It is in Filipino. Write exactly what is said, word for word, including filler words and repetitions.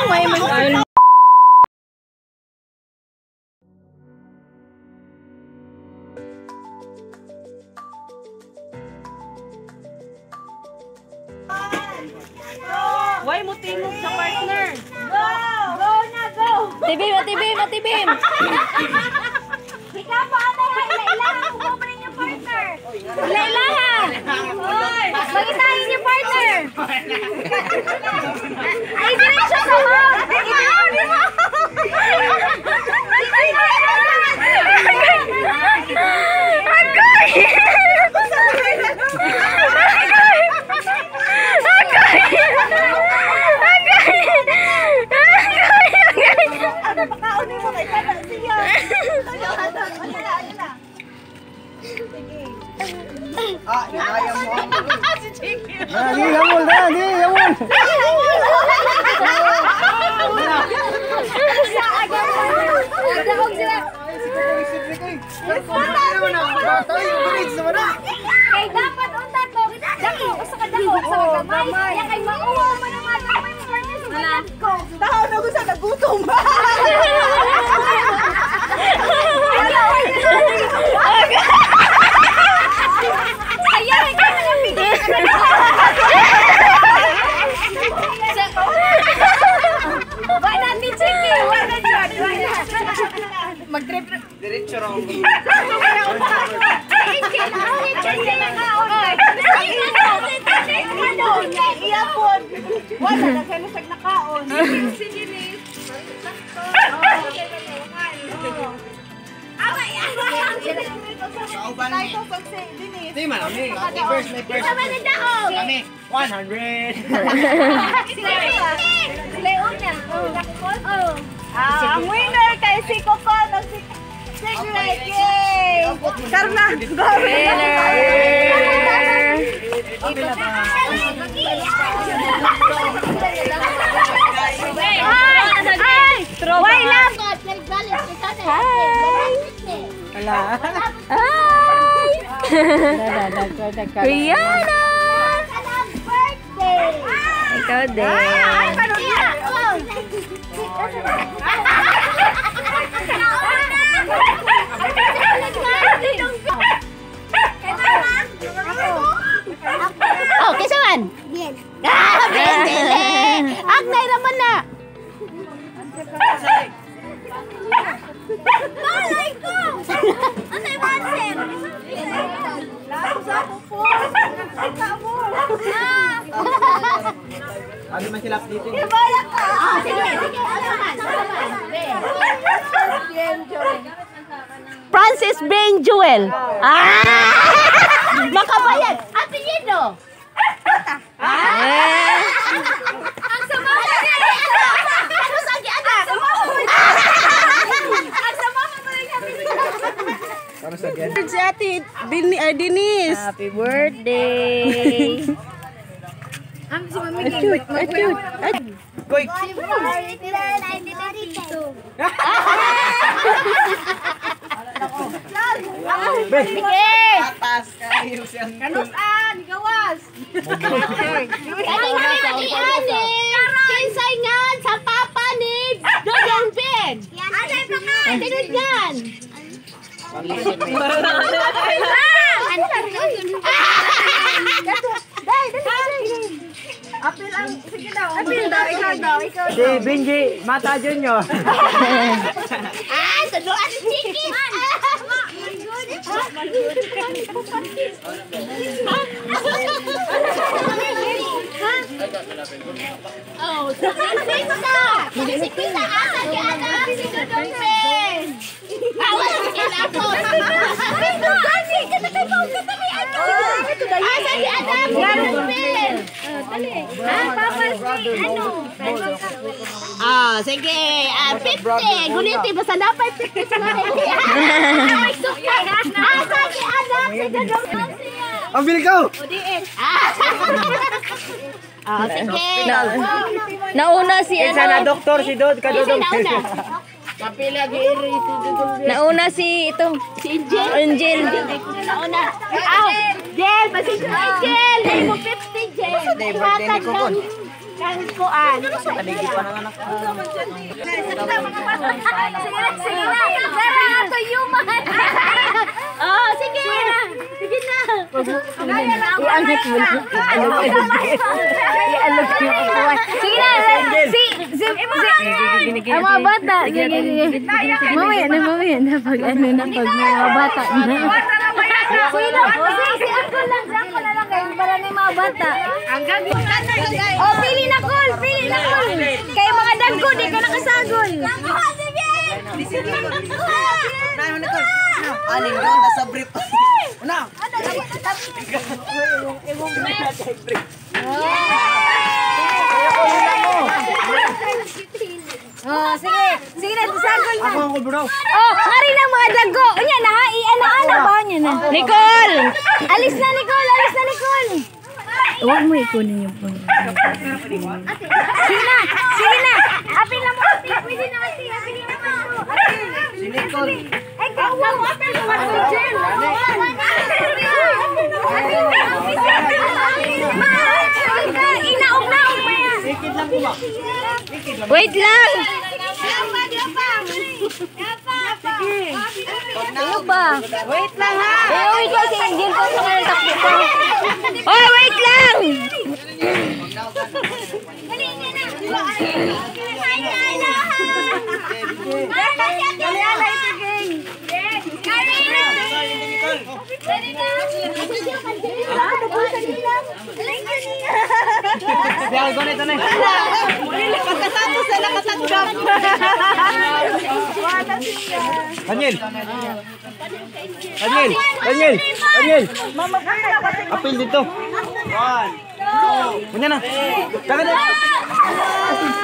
may man. Why mo tingog sa partner? Go! Go na, go! Tibim, matibim, matibim. Ikaw pa, ano yan? Ilailahan mo pa rin yung partner. Ilailahan. Magitahin yung partner. Ay, diretso sa mo. Ikaw, di mo. Ah, kaya mo. Si Chicky. Dali, hamol na, dali, hamol. Sa agad mo. Agad sila. Kay dapat unta to. Dako, usa ka dako, usa ka gamay. Ya kay mauwa man ang mga gamay mo partner sa balat ko. Tahaw na ko sa nagutom. Ayaw ka na yung bigay ka na. Why not ni Chicky? Why not yun? Why not? Mag-trip. Diretso raw. Iyapon. Wala na kayo sa nakaon. Sige ni. Hindi man, kami. First, may first. Kami, one hundred. Ah, ang winner kay si Coco ng Secret. Yay! Karna, go! Why lang? Wala. Hi! Rihanna! Ikaw din. Oh, kisaman? Bien. Ah, bien, dili. Agnay naman na. Balay ko! Anay Mansen? Ano man sila dito? Balak ka! Ah, sige, sige. Francis Benjuel. Ah! Makabayan! Apelyido! Eh. Ang sama mo niya! Ano sa anak? Ang sama mo ba niya? Ano sa gen? Si Ate Denise. Happy birthday. Achut, achut, achut. Koy! Sige! Tatas kayo siyang... Kanusan, gawas. Kinsay nga sa papa ni Dodong Ben! Anay pa ka! Tinod yan! Apil ang, sige daw. Apil daw, ikaw daw, ikaw Si Benji, Mata Junior. Ah! Saduan si Chiki! Oh, si Pizza! Si Pizza, asa si anak si Dodong Ben! Awas si Kinapon! Ito, Gani! Katabi mo! Katabi ako! Asa si anak si Dodong Ben! Ah, papa si ano? Ah, sige. Ah, fifty. Guniti, basta napay fifty sa mga ay, sukay. Asa si anak si Dodong Ben! Ang bilig ko! Ah, ah, sige. Nauna si Isa na ano? doktor si Dod, kadodong. Nauna. Kapila giri si Dodong. Nauna si ito. Si Angel. Angel. Nauna. Ah, Jel, pasensya na Jel. Ay mo fifty, Jel. Birthday ni Kokon. Kahit kuan. Kanigi pa ng anak. Sige na, sige na. Dara, ato yuman. Oh, sige. Sige na. Iangat mo na. Ialog mo ako. Sige na. Si, si, si. Ang mga bata. Sige, sige. Mamaya na, mamaya na. Pag ano na, pag mga bata na. Sige na. Si Uncle lang. Si Uncle na lang kayo. Para na yung mga bata. Oh, pili na, Col. Pili na, Col. Kaya mga dagko, di ka nakasagol. Aling ko, nasa brief. Ano? Oh, sige. Sige na, sagol na. Ako ako bro. Oh, ngari na mga dagko. Unya na, ha? I-ano-ano ba niya na? Nicole! Alis na, Nicole! Alis na, Nicole! Huwag mo ikunin yung phone. Sige na! Sige na! Apin na mo, ate! Pwede na, ate! Apin na mo! Si Nicole. Ay, kawaw! Apin na mo, ate! Inaog-naog pa yan! Ikid lang ko ba? Wait lang! Ano ba? Wait lang ha. Eh, wait lang. Sige, hindi ko sa mga takbo ko. Oh, wait lang! Diyan ko nito na. Pagkatapos na nakatanggap. Daniel. Daniel. Daniel. Daniel. Apil dito. One. Two. Punya na. Dagat.